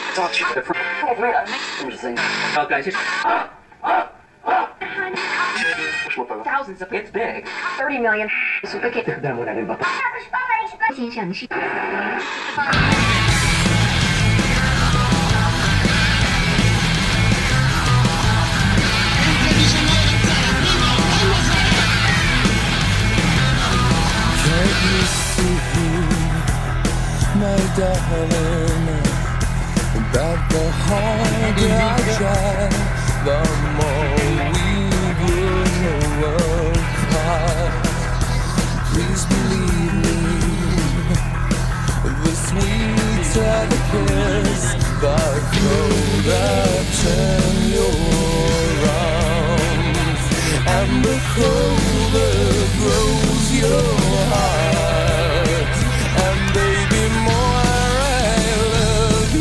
感谢。Thousands of it's big. 30 million. 先生是。 My darling, that the harder I try, the more we will apart. Please believe me, the sweeter the kiss, the colder turn your arms, and the colder grows your heart. And baby, more I love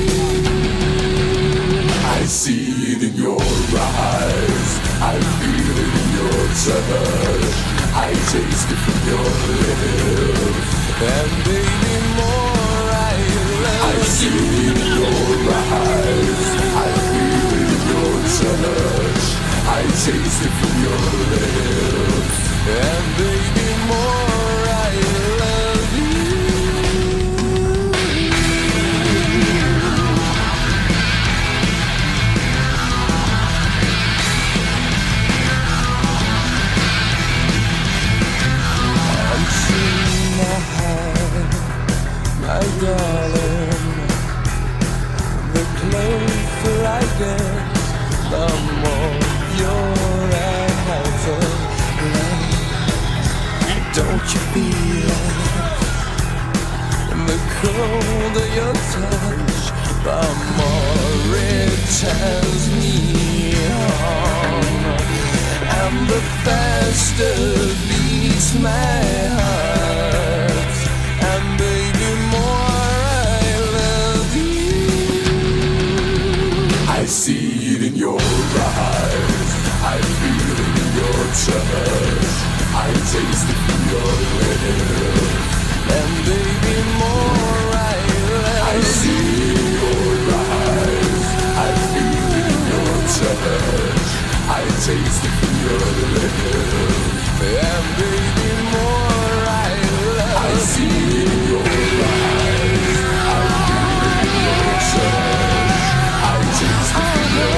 you. I see it in your eyes, I feel it in your touch, I taste it from your lips. And baby, more I love you. I see it in your eyes, I feel it in your touch, I taste it from your lips. And baby, more I love you. My darling, the closer I get, the more you're out of light. Don't you feel it? The colder your touch, the more it turns me on, and the faster beats my heart. And baby, more I love you. I see it in your eyes, I feel it in your touch, I taste it from your lips. And baby, more I love you. I see it in your eyes, I feel it in your touch, I taste it from your lips. And baby, more I love you. I see it in your eyes, I feel it in your touch, I taste it from your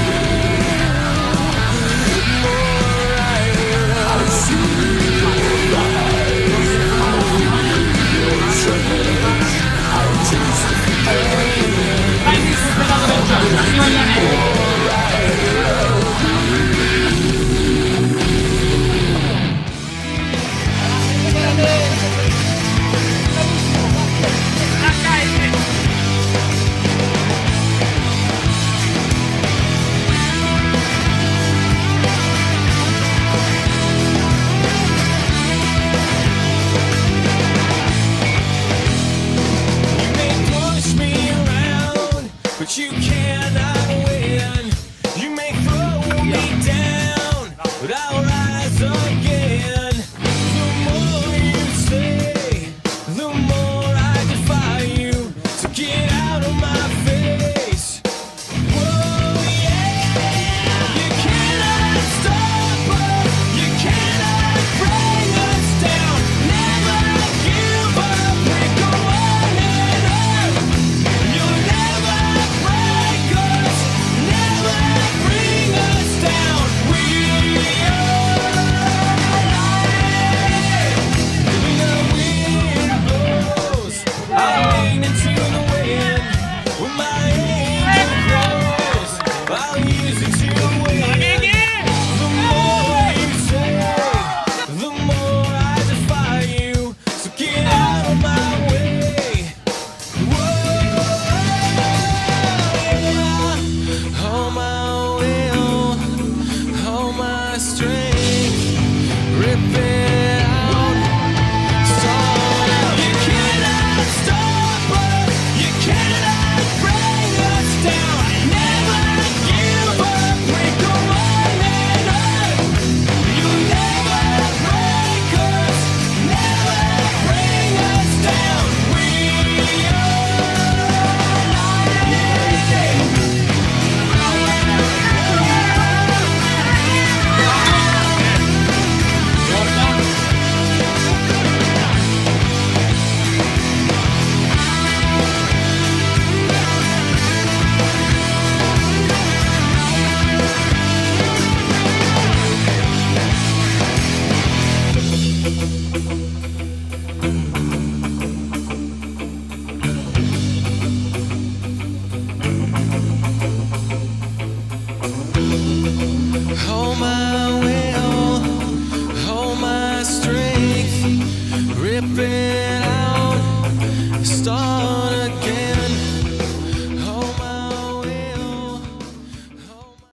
lips. More I love you. I see it in your eyes, I feel it in your touch, I taste it from your lips. More I love you. But you can't